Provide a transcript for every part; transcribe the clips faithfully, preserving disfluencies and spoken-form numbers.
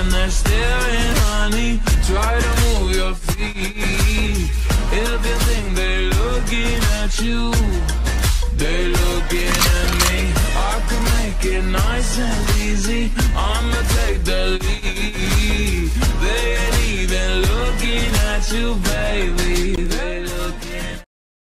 and they're staring, honey. Try to move your feet. If you think they're looking at you, they're looking at me. I can make it nice and easy. I'ma take the lead. They ain't even looking at you, baby. They looking.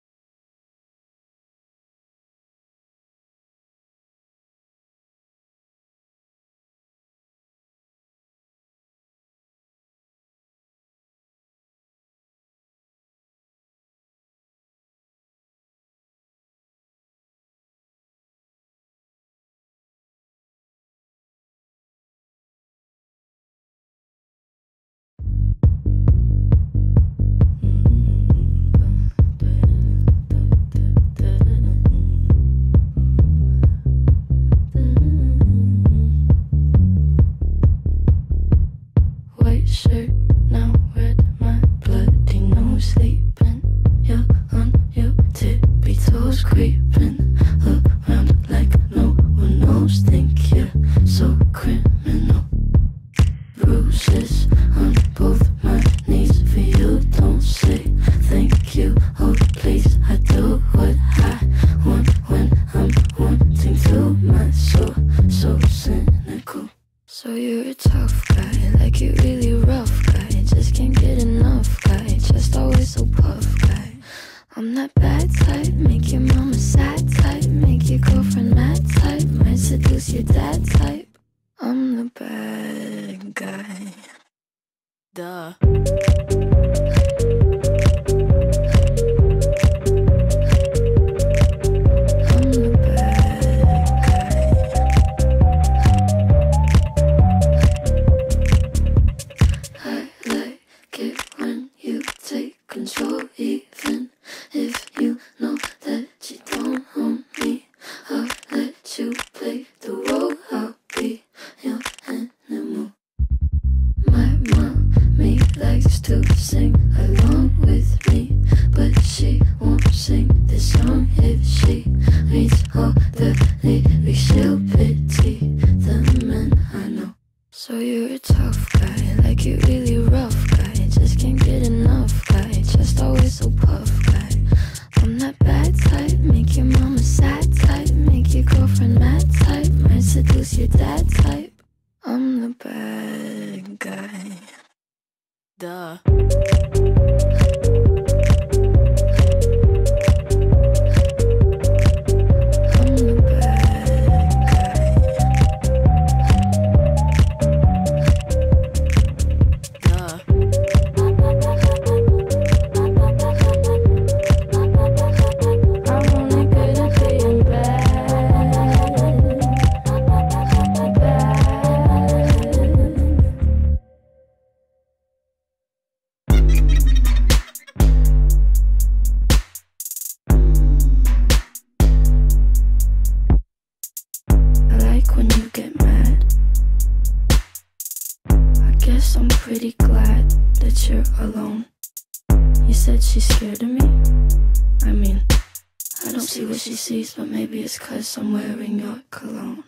But maybe it's 'cause I'm wearing your cologne.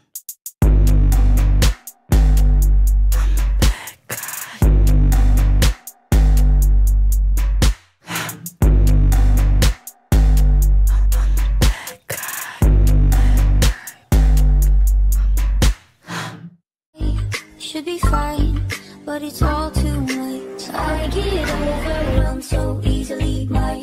I'm a bad guy. I'm a bad guy. Should be fine, but it's all too much. I get overwhelmed so easily. My